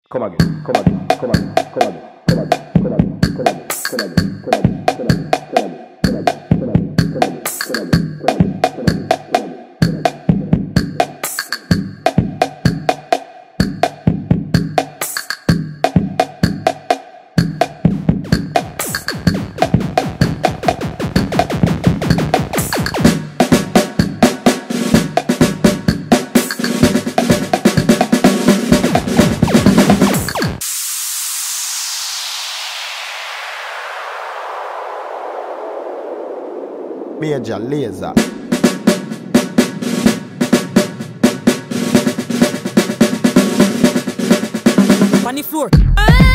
Come again, come again, come again, come again, come again, come again, come again, come again, come again, come again, come again, come again, come again, come again, come again, come again, come again, come again. Major Lazer. On the floor.